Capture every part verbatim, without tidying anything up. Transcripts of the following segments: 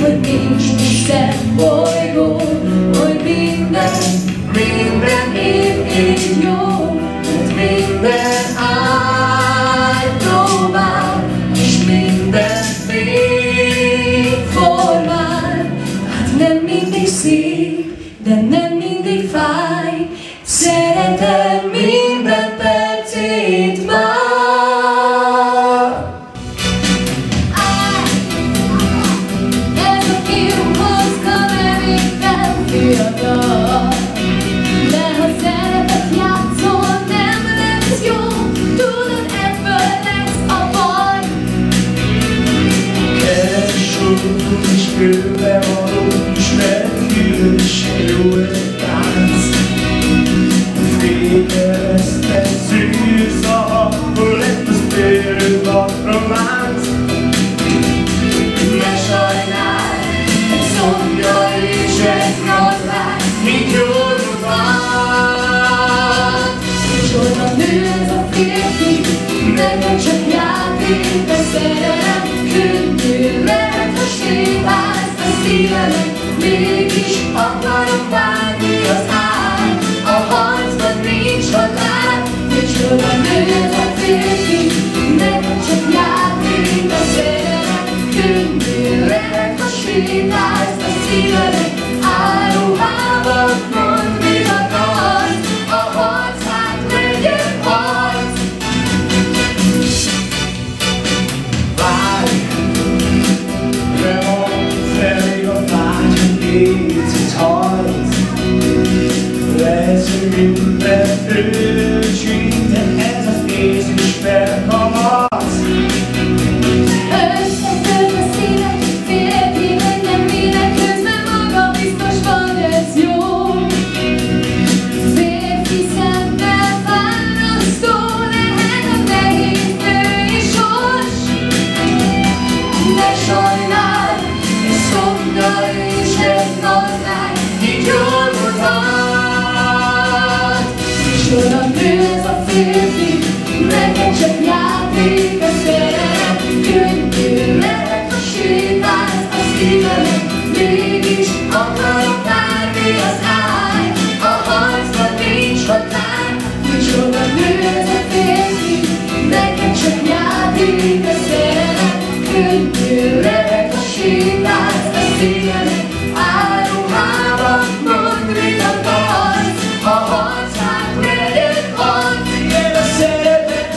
hogy nincs Isten bolygó, hogy minden, minden év így jó, hogy minden áll próbál, és minden fény formál. Hát nem mindig szép, de nem mindig fáj, szeretem minden percét már. Ez a fiú hozta, mert éppen fiatal, de ha szeretet játszol, nem lesz jó, tudod, ebből lesz a baj. Keres úr és kőbe való, s rendkívül se jó egy tánc. Fényeresztett szűrzaha, hol lett az őrök a románc. Ne sajnálj, egy szomja és egy nadrág, mint jól mutat. És oda nő ez a férfi, neked csak játék, de szerelem könnyű lehet, ha sétálsz a szívemet. Mégis akarom várni az áll, a harcban nincs határ. És oda nő ez a férfi, neked csak játék, de szerelem könnyű lehet, ha sétálsz a szívemet. Áruhában mondd, mit akarsz, a harc hát legyen harc. Várj, de mondd elég a vágy, hogy légy harc. Lesz, hogy minden ősít, de ez az ész is felkamadsz. Összetört a szívek, férfi, hogy nem minek, közben maga biztos van, ez jó. Férfi szemmel fárasztó lehet a nehéz női sors. Ne sajnálj, egy szomja és egy nadrág, így jól mutat. És oda nő ez a férfi, neked csak játék, a szerelem könnyű lehet, ha sétálsz a szívemet. Mégis akarok várni az áll, a harcban nincs határ. És oda nő ez a férfi, neked csak játék, a szerelem könnyű lehet, ha sétálsz a szívemet. Áruhában mondd, mit akarsz, a harc hát legyen harc. Igen, a szeretet.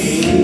Én